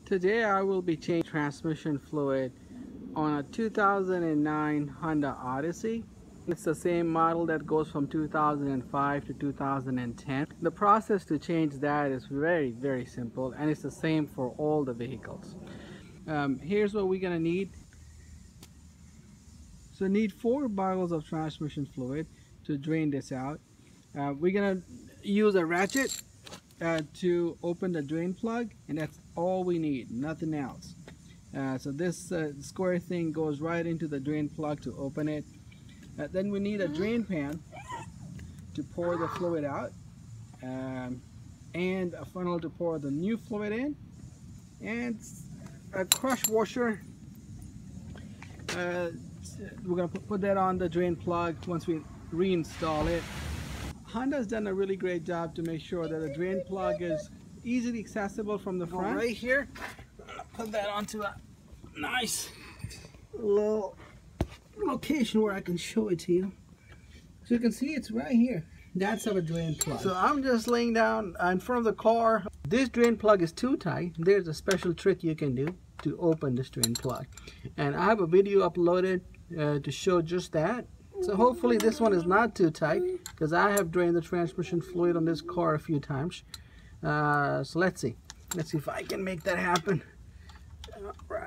Today I will be changing transmission fluid on a 2009 Honda Odyssey. It's the same model that goes from 2005 to 2010. The process to change that is very simple, and it's the same for all the vehicles. Here's what we're gonna need. So need 4 bottles of transmission fluid to drain this out. We're gonna use a ratchet to open the drain plug, and that's all we need, nothing else. So this square thing goes right into the drain plug to open it. Then we need a drain pan to pour the fluid out, and a funnel to pour the new fluid in, and a crush washer. We're going to put that on the drain plug once we reinstall it. Honda's done a really great job to make sure that the drain plug is easily accessible from the front. Right here, put that onto a nice little location where I can show it to you. So you can see it's right here. That's our drain plug. So I'm just laying down in front of the car. This drain plug is too tight. There's a special trick you can do to open this drain plug. And I have a video uploaded to show just that. So hopefully this one is not too tight, because I have drained the transmission fluid on this car a few times. So let's see if I can make that happen. All right.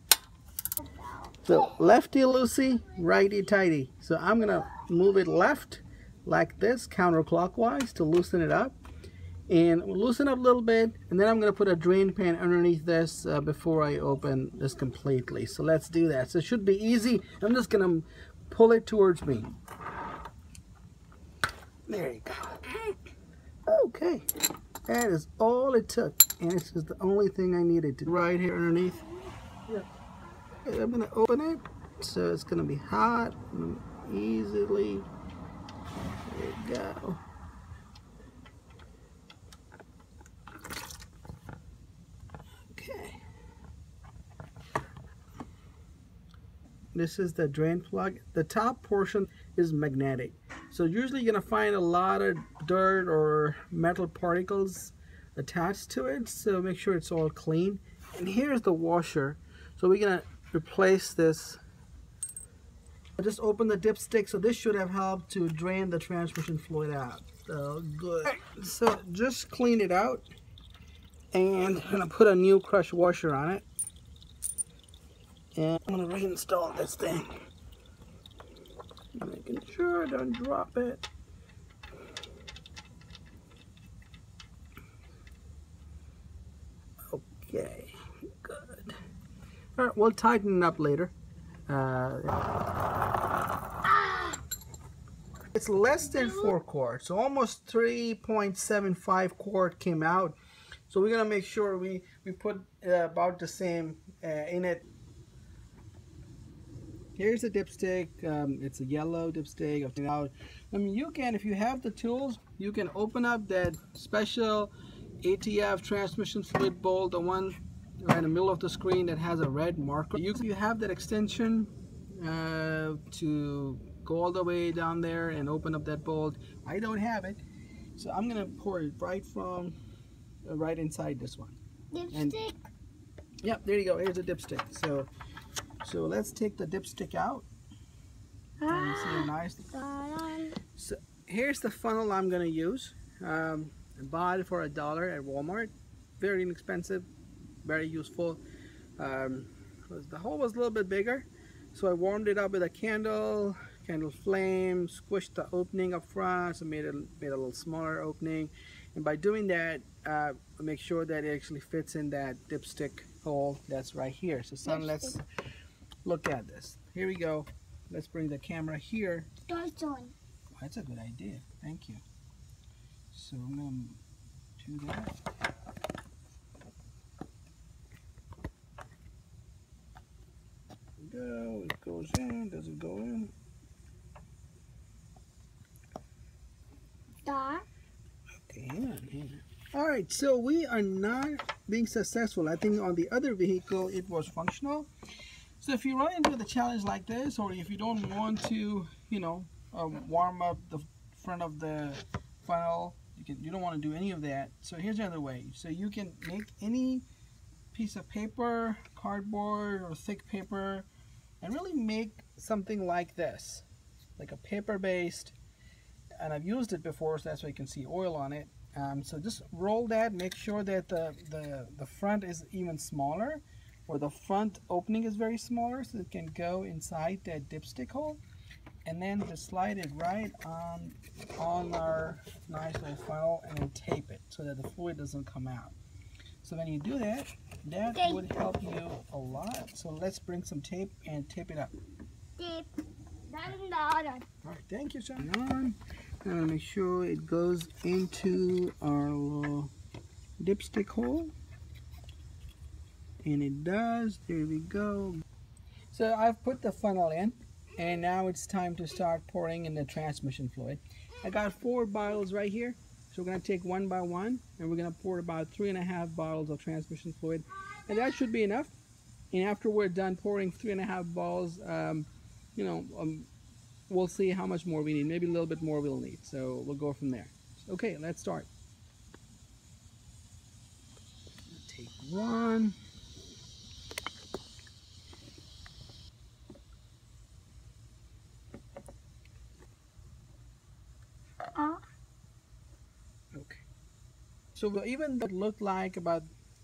So lefty loosey, righty tighty. So I'm gonna move it left like this, counterclockwise, to loosen it up, and loosen up a little bit, and then I'm gonna put a drain pan underneath this before I open this completely. So let's do that. So it should be easy. I'm just gonna pull it towards me. There you go. Okay, that is all it took, and it's just the only thing I needed to right here underneath. Yeah. Okay, I'm gonna open it, so it's gonna be hot and easily. There you go. Okay. This is the drain plug. The top portion is magnetic. So usually you're going to find a lot of dirt or metal particles attached to it. So make sure it's all clean. And here's the washer. So we're going to replace this. I just open the dipstick. So this should have helped to drain the transmission fluid out. So good. So just clean it out. And I'm going to put a new crush washer on it. And I'm going to reinstall this thing. I'm making sure I don't drop it. Okay, good. All right, we'll tighten it up later. It's less than 4 quart, so almost 3.75 quart came out. So we're going to make sure we put about the same in it. Here's the dipstick. It's a yellow dipstick. I mean, you can, if you have the tools, you can open up that special ATF transmission fluid bolt, the one right in the middle of the screen that has a red marker. You have that extension to go all the way down there and open up that bolt. I don't have it, so I'm gonna pour it right inside this one. Dipstick? Yep, there you go. Here's a dipstick. So let's take the dipstick out. And see nice. So here's the funnel I'm going to use. I bought it for $1 at Walmart. Very inexpensive, very useful. The hole was a little bit bigger, so I warmed it up with a candle flame, squished the opening up front, so made a little smaller opening. And by doing that, I make sure that it actually fits in that dipstick hole that's right here. So son, let's look at this. Here we go. Let's bring the camera here. Oh, that's a good idea. Thank you. So I'm going to do that. Go. It goes in. Does it go in? Okay, hang on. All right, so we are not being successful. I think on the other vehicle it was functional. So if you run into the challenge like this, or if you don't want to, warm up the front of the funnel, you don't want to do any of that. So here's another way. So you can make any piece of paper, cardboard or thick paper, and really make something like this, like a paper-based, and I've used it before, so that's why you can see oil on it. So just roll that, make sure that the front is even smaller, or the front opening is very smaller, so it can go inside that dipstick hole, and then just slide it right on our nice little funnel and then tape it so that the fluid doesn't come out. So when you do that, that would help you a lot. So let's bring some tape and tape it up. Tape. All right, thank you, Sean. Now make sure it goes into our little dipstick hole. And it does. There we go. So I've put the funnel in, and now it's time to start pouring in the transmission fluid. I got 4 bottles right here. So we're going to take one by one, and we're going to pour about 3.5 bottles of transmission fluid. And that should be enough. And after we're done pouring 3.5 bottles, we'll see how much more we need. Maybe a little bit more we'll need. So we'll go from there. Okay, let's start. Take one. Okay. So even though it looked like about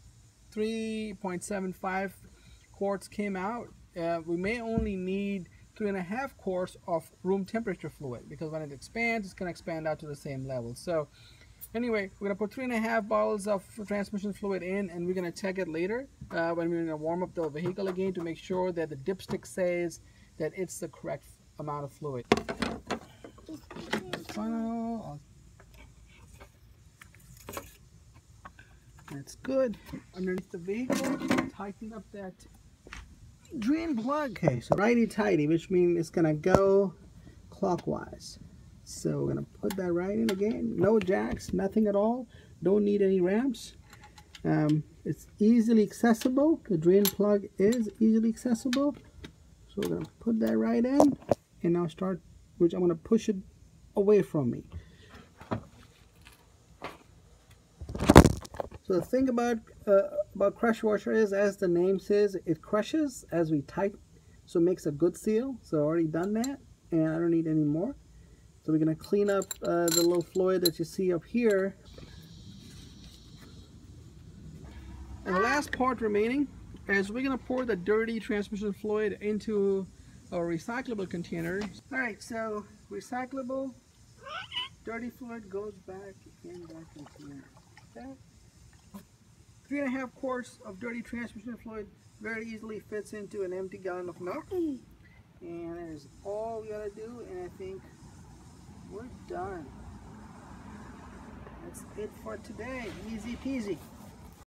3.75 quarts came out, we may only need 3.5 quarts of room temperature fluid, because when it expands, it's going to expand out to the same level. So anyway, we're going to put 3.5 bottles of transmission fluid in, and we're going to check it later when we're going to warm up the vehicle again to make sure that the dipstick says that it's the correct amount of fluid. Funnel. That's good. Underneath the vehicle, tighten up that drain plug. Okay, so righty-tighty, which means it's going to go clockwise. So we're going to put that right in again. No jacks, nothing at all. Don't need any ramps. It's easily accessible. The drain plug is easily accessible. So we're going to put that right in. And now start, which I'm going to push it away from me. So the thing about crush washer is, as the name says, it crushes as we tighten, so it makes a good seal. So I've already done that, and I don't need any more. So we're going to clean up the little fluid that you see up here. And the last part remaining is we're going to pour the dirty transmission fluid into a recyclable container. All right, so recyclable dirty fluid goes back in that container. Okay. 3.5 quarts of dirty transmission fluid very easily fits into an empty gallon of milk. And that is all we gotta do, and I think we're done. That's it for today. Easy peasy.